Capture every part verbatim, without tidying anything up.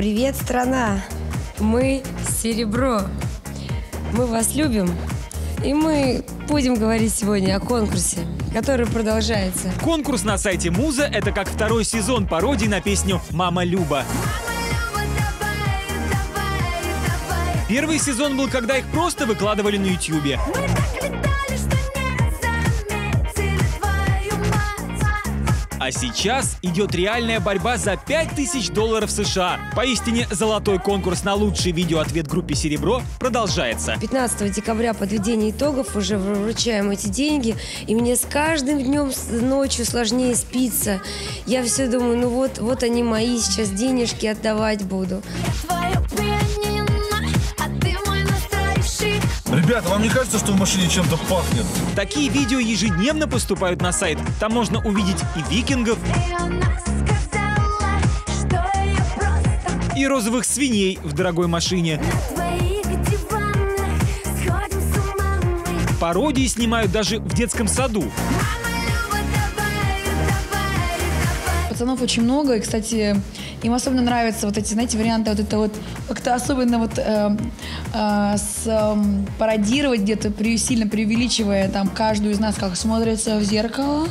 Привет, страна! Мы Серебро. Мы вас любим. И мы будем говорить сегодня о конкурсе, который продолжается. Конкурс на сайте Муза — это как второй сезон пародий на песню «Мама Люба». Первый сезон был, когда их просто выкладывали на ютубе. А сейчас идет реальная борьба за пять тысяч долларов США. Поистине золотой конкурс на лучший видеоответ группе «Серебро» продолжается. пятнадцатого декабря подведение итогов, уже вручаем эти деньги. И мне с каждым днем ночью сложнее спится. Я все думаю, ну вот, вот они мои, сейчас денежки отдавать буду. Ребята, вам не кажется, что в машине чем-то пахнет? Такие видео ежедневно поступают на сайт. Там можно увидеть и викингов, и розовых свиней в дорогой машине. Пародии снимают даже в детском саду. Пацанов очень много, и, кстати, им особенно нравятся вот эти, знаете, варианты вот это вот как-то особенно вот э, э, с, э, пародировать где-то, при, сильно преувеличивая там каждую из нас, как смотрится в зеркало.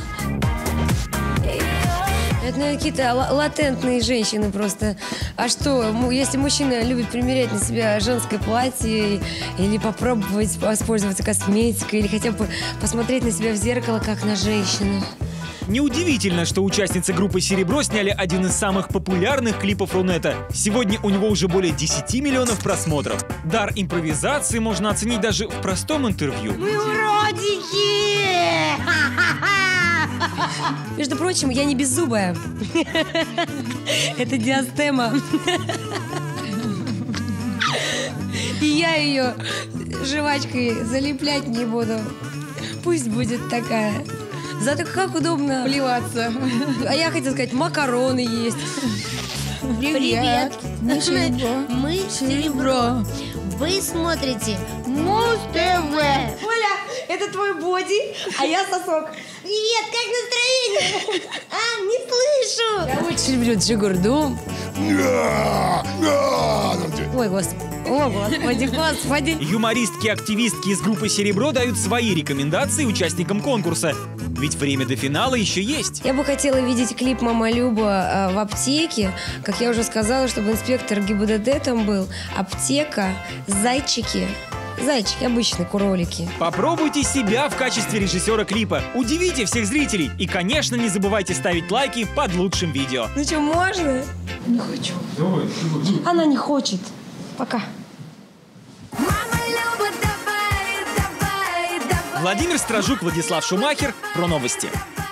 Это, наверное, какие-то латентные женщины просто. А что, если мужчина любит примерять на себя женское платье или попробовать воспользоваться косметикой, или хотя бы посмотреть на себя в зеркало, как на женщину? Неудивительно, что участницы группы «Серебро» сняли один из самых популярных клипов Рунета. Сегодня у него уже более десяти миллионов просмотров. Дар импровизации можно оценить даже в простом интервью. Вы уродики! Между прочим, я не беззубая. Это диастема. И я ее жвачкой залеплять не буду. Пусть будет такая. Зато как удобно Плеваться. А я хотела сказать, макароны есть. Привет! Мы Серебро. Мы Серебро. Вы смотрите Муз ТВ. Оля, это твой боди, а я сосок. Привет, как настроение? А, не слышу. Я очень люблю Джигурду. Ой, господи. О, господи, господи. Юмористки-активистки из группы «Серебро» дают свои рекомендации участникам конкурса. Ведь время до финала еще есть. Я бы хотела видеть клип «Мама Люба» в аптеке. Как я уже сказала, чтобы инспектор ГИБДД там был. Аптека, зайчики. Зайчики, обычные кролики. Попробуйте себя в качестве режиссера клипа. Удивите всех зрителей. И, конечно, не забывайте ставить лайки под лучшим видео. Ну что, можно? Не хочу. Давай, Она не хочет. Пока. Владимир Стражук, Владислав Шумахер. Про новости.